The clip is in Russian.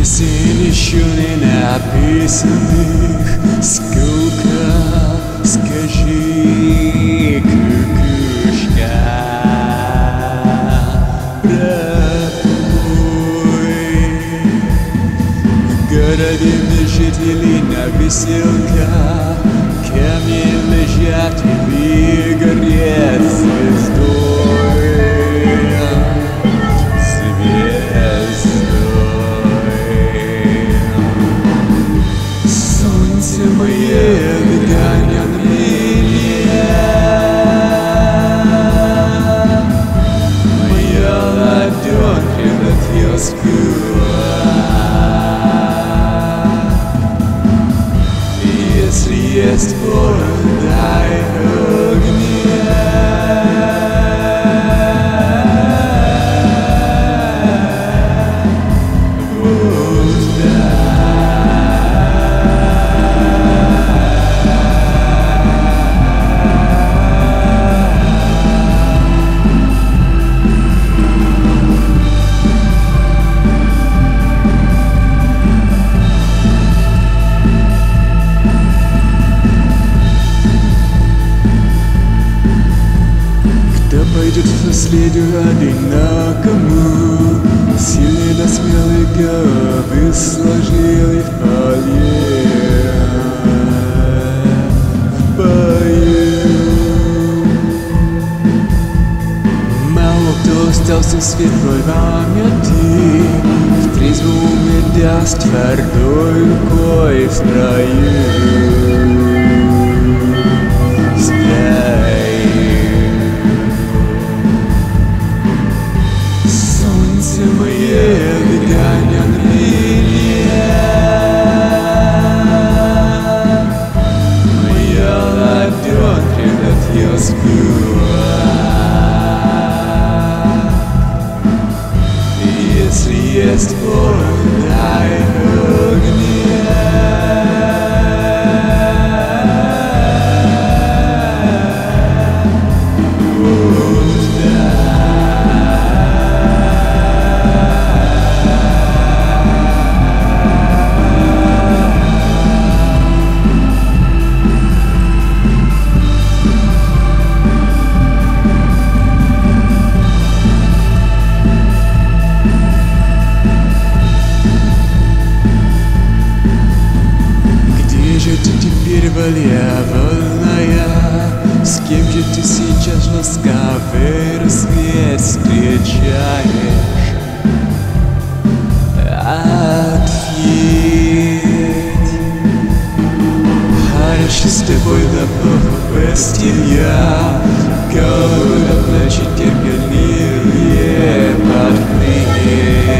Песен еще не написанных, сколько, скажи, кукушка, пропой. В городе без жителей на веселках камни лежат или горят звездой. Мое дыхание меня, моя ладонь превратилась в кулак. Если есть воля, дай огня. Пойдет в наследию одинокому, сильный да смелый головы сложили в бою. Мало кто остался в светлой памяти, в трезвом уме даст твердой рукой в строю. Мое дыхание меня, моя ладонь превратилась в кулак. Если есть воля, дай огня. Теперь воля волная, с кем же ты сейчас ласковый рассвет встречаешь? Ответь, хорошо с тобой, да плохо без тебя, голову на плечи терпеливее подпрыгнет.